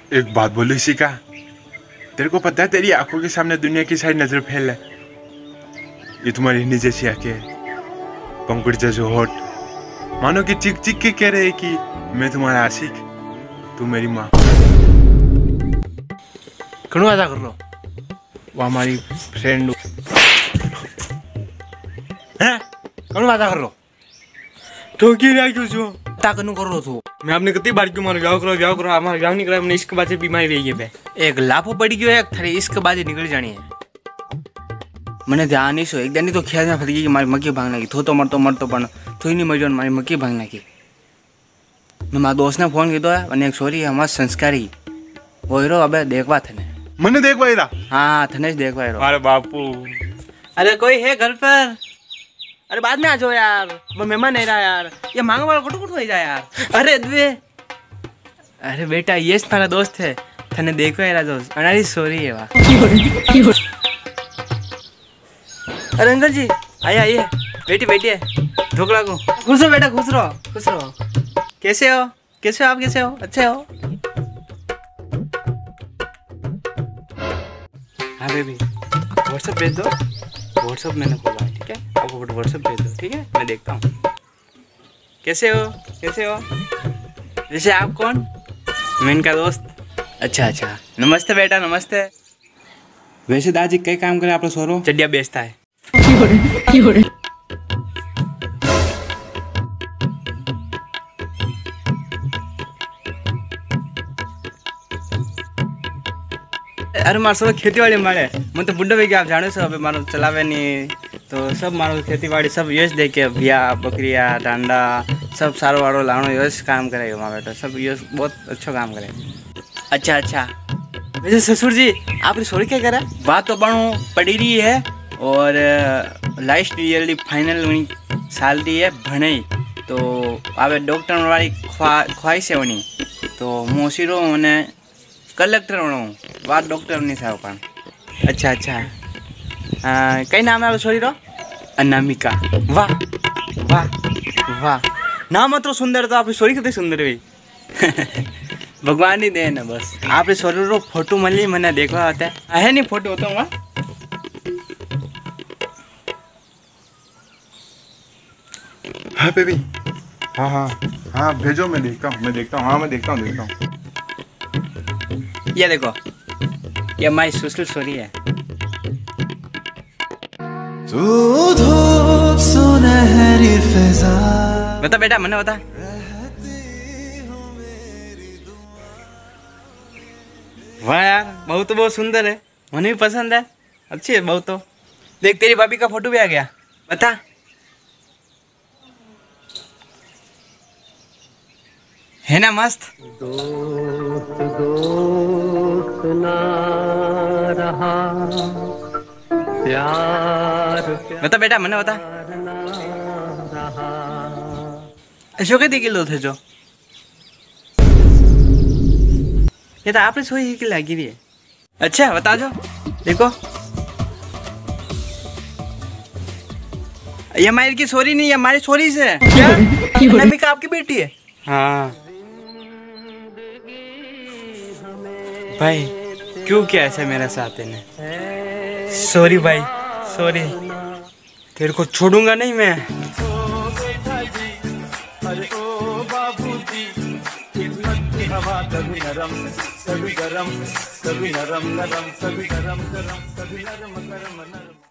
एक बात बोलू शिका, तेरे को पता है तेरी आंखों के सामने दुनिया की सारी नजर फैल है। ये तुम्हारी हिंदी जैसी आंखें, पंखुड़ी जैसे होठ, मानो कि चिक चिक के कह रहे कि मैं तुम्हारा आशिक, तू मेरी माँ। घणो वादा कर लो, वो हमारी फ्रेंड है। घणो वादा कर लो तो की रहा क्यों छो ताकनु करो तो मैं आपने कितनी बार क्यों मारो व्याह करो हमारा व्याह नहीं करा। मैंने इश्क बाजी बीमारी रही है बे एक लाफो पड़ी गयो है थारी इश्क बाजी निकल जानी है। मैंने ध्यान नहीं सो एक दिन तो ख्याल में फट गई कि मारी मक्की भांग नाखी थो तो मरतो पण थोई नहीं मर मारी मक्की भांग नाखी। मैं मारा दोस्त ने फोन कीधो है और एक छोरी है मस्त संस्कारी वो हीरो अबे देखवा थने मैंने देखवा हीरा। हाँ थने देखवा हीरो। अरे बापू अरे कोई है घर पर? अरे बाद में आ जाओ यार, वो मेहमान नहीं रहा यार, ये मांगो वाला कुट कुट हो जाए यार। अरे द्वे अरे बेटा ये थारा दोस्त है थने देखो यार दोस्त अनारी सॉरी है वाह। अरे अंकल जी आइए बेटी बैठिए ढोकला को। खुश रहो बेटा खुश रहो खुश रहो। कैसे हो आप कैसे हो अच्छे हो? हाँ बेबी व्हाट्सएप भेज दो। व्हाट्सएप मैंने खोला है ठीक है, आपको व्हाट्सएप भेज दो ठीक है, मैं देखता हूँ। कैसे हो? जैसे आप कौन? मैं इनका दोस्त। अच्छा नमस्ते बेटा नमस्ते। वैसे दादी कई काम करे आप सोरो? चड्डिया बेचता है। अरे मारो सब खेती वाड़ी मारे मैं तो बुढ़ा भाई आप जाने सो अबे मारो चलावे नहीं तो सब मारो खेती बाड़ी सब यश देखे बिया बकरिया डांडा सब सारो वारो लानो यश काम करे वहाँ बेटा सब यश बहुत अच्छा काम करे। अच्छा वैसे ससुर जी आपने सोरी क्या करा? बात तो बनो पड़ी रही है और लास्ट ईयरली फाइनल साल रही है भणे तो आप डॉक्टर वाली ख्वाहिश है वनी तो मोसीरो मैंने कलेक्टर बनूँ बात डॉक्टर नहीं था पान। अच्छा कई नाम है सॉरी रो? अनामिका। वाह नाम तो सुंदर तो आप सॉरी कितने सुंदर भाई। भगवान ही दे ना बस आप सॉरी रो फोटो मली मैंने देखा होता है नहीं फोटो होता हूँ। हाँ बेबी हाँ भेजो मैं देखता हूँ। ये देखो ये हमारी सोशल स्टोरी है। बता बेटा मैंने बता। वाह यार बहुत तो बहुत सुंदर है मुझे भी पसंद है अच्छी है बहुत। तो देख तेरी भाभी का फोटो भी आ गया बता। है ना मस्त? दोस्त ना रहा प्यार बता बेटा मैंने बता। अशोक दी किलो थे जो ये तो आपने सोई की लगी रही है। अच्छा बता जो देखो ये हमारी की सोरी नहीं है हमारी सोरी से क्या अनामिका आपकी बेटी है? हाँ भाई क्यों क्या ऐसा मेरे साथ ने? सॉरी भाई सॉरी तेरे को छोड़ूंगा नहीं मैं। अरे ओ बाबूजी किस्मत की हवा कभी नरम कभी गरम कभी नरम कभी नरम कभी नरम